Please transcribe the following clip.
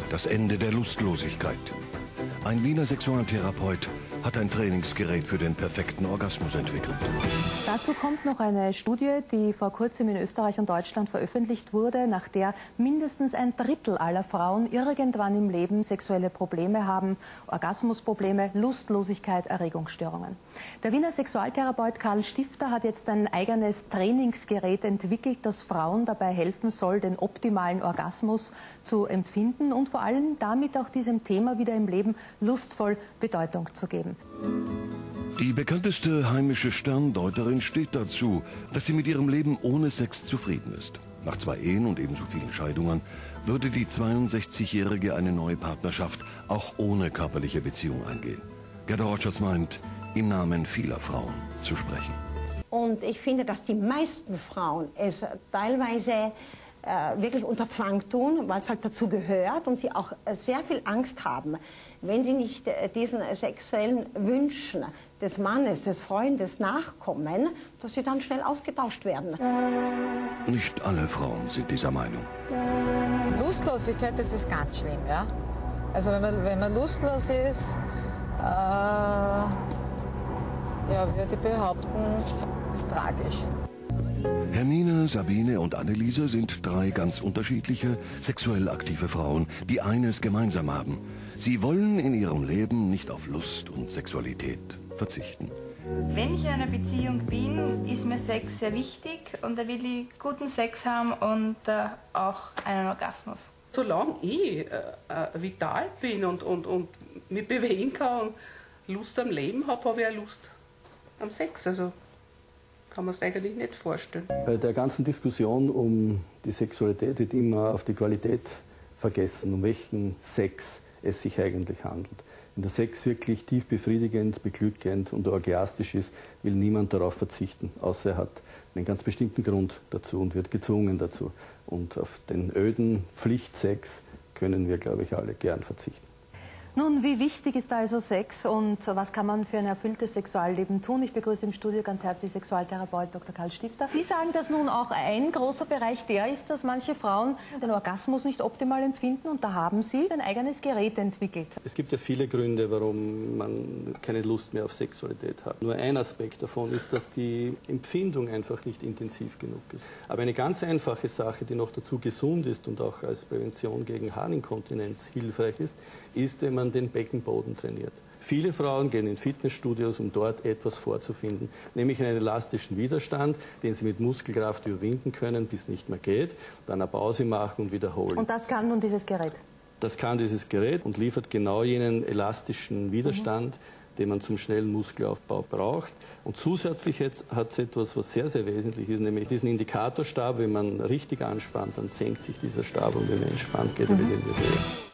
Das Ende der Lustlosigkeit. Ein Wiener Sexualtherapeut hat ein Trainingsgerät für den perfekten Orgasmus entwickelt. Dazu kommt noch eine Studie, die vor kurzem in Österreich und Deutschland veröffentlicht wurde, nach der mindestens ein Drittel aller Frauen irgendwann im Leben sexuelle Probleme haben, Orgasmusprobleme, Lustlosigkeit, Erregungsstörungen. Der Wiener Sexualtherapeut Karl Stifter hat jetzt ein eigenes Trainingsgerät entwickelt, das Frauen dabei helfen soll, den optimalen Orgasmus zu empfinden und vor allem damit auch diesem Thema wieder im Leben lustvoll Bedeutung zu geben. Die bekannteste heimische Sterndeuterin steht dazu, dass sie mit ihrem Leben ohne Sex zufrieden ist. Nach 2 Ehen und ebenso vielen Scheidungen würde die 62-Jährige eine neue Partnerschaft auch ohne körperliche Beziehung eingehen. Gerda Rogers meint, im Namen vieler Frauen zu sprechen. Und ich finde, dass die meisten Frauen es teilweise wirklich unter Zwang tun, weil es halt dazu gehört und sie auch sehr viel Angst haben, wenn sie nicht diesen sexuellen Wünschen des Mannes, des Freundes nachkommen, dass sie dann schnell ausgetauscht werden. Nicht alle Frauen sind dieser Meinung. Lustlosigkeit, das ist ganz schlimm, ja. Also wenn man lustlos ist, ja, würde ich behaupten, das ist tragisch. Hermine, Sabine und Anneliese sind 3 ganz unterschiedliche, sexuell aktive Frauen, die eines gemeinsam haben. Sie wollen in ihrem Leben nicht auf Lust und Sexualität verzichten. Wenn ich in einer Beziehung bin, ist mir Sex sehr wichtig und da will ich guten Sex haben und auch einen Orgasmus. Solange ich vital bin und mich bewegen kann und Lust am Leben habe, habe ich auch Lust am Sex. Also kann man es eigentlich nicht vorstellen. Bei der ganzen Diskussion um die Sexualität wird immer auf die Qualität vergessen, um welchen Sex es sich eigentlich handelt. Wenn der Sex wirklich tief befriedigend, beglückend und orgiastisch ist, will niemand darauf verzichten, außer er hat einen ganz bestimmten Grund dazu und wird gezwungen dazu. Und auf den öden Pflichtsex können wir, glaube ich, alle gern verzichten. Nun, wie wichtig ist also Sex und was kann man für ein erfülltes Sexualleben tun? Ich begrüße im Studio ganz herzlich Sexualtherapeut Dr. Karl Stifter. Sie sagen, dass nun auch ein großer Bereich der ist, dass manche Frauen den Orgasmus nicht optimal empfinden und da haben Sie ein eigenes Gerät entwickelt. Es gibt ja viele Gründe, warum man keine Lust mehr auf Sexualität hat. Nur ein Aspekt davon ist, dass die Empfindung einfach nicht intensiv genug ist. Aber eine ganz einfache Sache, die noch dazu gesund ist und auch als Prävention gegen Harninkontinenz hilfreich ist, wenn man den Beckenboden trainiert. Viele Frauen gehen in Fitnessstudios, um dort etwas vorzufinden, nämlich einen elastischen Widerstand, den sie mit Muskelkraft überwinden können, bis es nicht mehr geht, dann eine Pause machen und wiederholen. Und das kann nun dieses Gerät? Das kann dieses Gerät und liefert genau jenen elastischen Widerstand, den man zum schnellen Muskelaufbau braucht. Und zusätzlich hat es etwas, was sehr, sehr wesentlich ist, nämlich diesen Indikatorstab. Wenn man richtig anspannt, dann senkt sich dieser Stab und wenn man entspannt, geht er wieder in die Höhe.